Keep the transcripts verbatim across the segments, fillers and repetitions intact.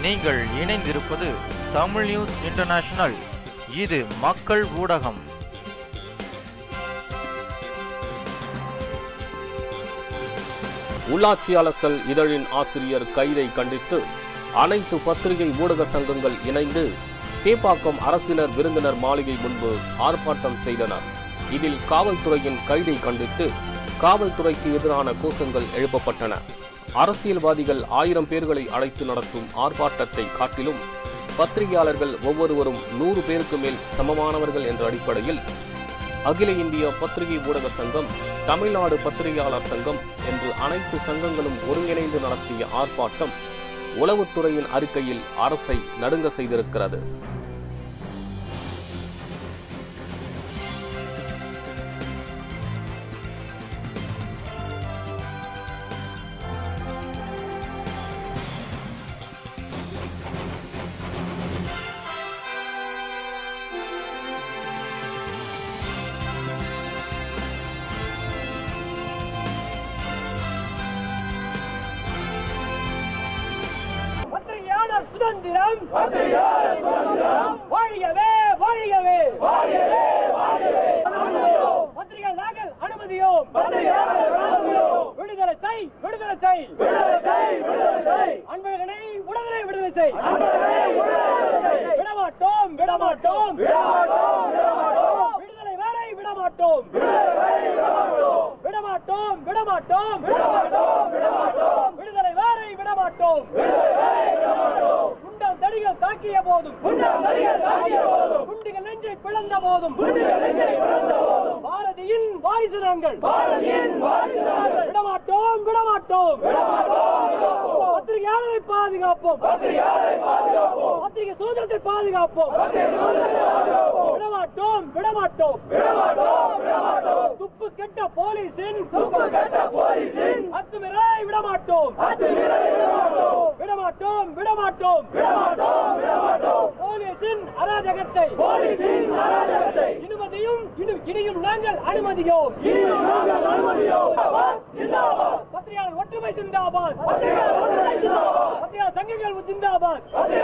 நீங்கள் இணைந்திருப்பது Tamil news international. இது மக்கள் ஊடகம். உள்ளாட்சி அலசல் இதழின் ஆசிரியர் கைதை கண்டித்து அனைத்து பத்திரிகை ஊடக சங்கங்கள் இணைந்து சேப்பாக்கம் அரசினர் விருந்தினர் மாளிகை முன்பு ஆர்ப்பாட்டம் செய்தனர். இதில் காவல்துறையின் கைதை கண்டித்து காவல்துறைக்கு எதிரான கோஷங்கள் எழுப்பப்பட்டன. அரசியல்வாதிகள் ஆயிரம் பேர்களை அழைத்து நடத்தும் ஆர்ப்பாட்டத்தை காட்டிலும் பத்திரிகையாளர்கள் ஒவ்வொருவரும் நூறு பேருக்கு மேல் சமமானவர்கள் என்ற அடிப்படையில் அகில இந்திய பத்திரிகை ஊடக சங்கம், தமிழ்நாடு பத்திரிகையாளர் சங்கம் என்று அனைத்து சங்கங்களும் ஒருங்கிணைந்து நடத்திய ஆர்ப்பாட்டம் உளவுத்துறையின் அறிக்கையில் அரசை நடுங்க செய்திருக்கிறது. சுதந்திரம் வாழியவே வாழியவே பத்திரிகையாளர்கள் அனுமதியோம் விடுதலை செய் விடுதலை செய் அன்பழகனை உடனே விடுதலை செய் விடமாட்டோம் விடமாட்டோம் விடுதலை வேலை விடமாட்டோம் விடமாட்டோம் விடமாட்டோம் விடுதலை வேலை விடமாட்டோம் குண்டாம் தடிகள் தாக்கிய போதும் குண்டுகள் நெஞ்சை பிளந்த போதும் பாரதியின் வாரிசு நாங்கள் விடமாட்டோம் விடமாட்டோம் பத்திரிகையாளரை பாதுகாப்போம் பத்திரிகை சுதந்திரத்தை பாதுகாப்போம் விடமாட்டோம் விடமாட்டோம் துப்பு கெட்ட போலீசின் அத்துமீறலை விடமாட்டோம் விடமாட்டோம் விடமாட்டோம் போலீசின் அராஜகத்தை இனிமதியும் இனியும் நாங்கள் அனுமதியோம் பத்திரிகையாளர் ஒற்றுமை சிந்தாபாத் பத்திரிகையாளர் சங்கங்கள் சிந்தாபாத்.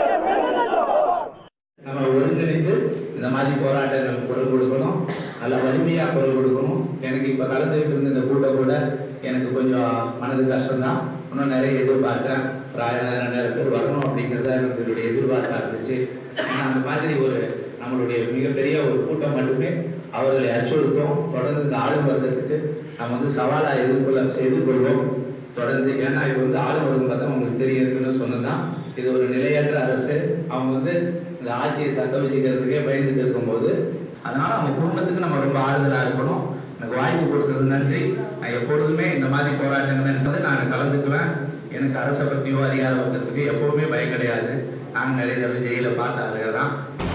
நம்ம ஒருங்கிணைந்து இந்த மாதிரி போராட்டங்களுக்கு குரல் கொடுக்கணும், நல்ல வலிமையா குரல் கொடுக்கணும். எனக்கு இப்ப கலந்துகிட்டு இருந்த இந்த கூட்டம் கூட எனக்கு கொஞ்சம் மனது கஷ்டம்தான். இன்னும் நிறைய எதிர்பார்த்தேன், ஒரு ஆயிரம் ரெண்டாயிரம் பேர் வரணும் அப்படிங்கிறத என்னுடைய எதிர்பார்ப்பா இருந்துச்சு. ஆனால் அந்த மாதிரி ஒரு நம்மளுடைய மிகப்பெரிய ஒரு கூட்டம் மட்டுமே அவர்களை அச்சுறுத்தும். தொடர்ந்து இந்த ஆளும் வர்க்கத்துக்கு நம்ம வந்து சவாலாக எதிர்கொள்ள எதிர்கொள்வோம் தொடர்ந்து. ஏன்னா இது வந்து ஆளும் வர்க்கம் பார்த்தா உங்களுக்கு தெரிய இருக்குன்னு சொன்னதுதான். இது ஒரு நிலையற்ற அரசு. அவங்க வந்து இந்த ஆட்சியை தக்க வச்சுக்கிறதுக்கே பயந்துட்டு இருக்கும்போது, அதனால அவங்க குடும்பத்துக்கு நம்ம ரொம்ப ஆறுதலாக இருக்கணும். எனக்கு வாய்ப்பு கொடுத்தது நன்றி. நான் எப்பொழுதுமே இந்த மாதிரி போராட்டங்கள் என்பது நான் கலந்துக்குவேன். எனக்கு அரசை பற்றியோ அதிகார வர்க்கத்துக்கு எப்பவுமே பயம் கிடையாது. நான் நிறைய தடவை ஜெயில பார்த்த ஆளுக தான்.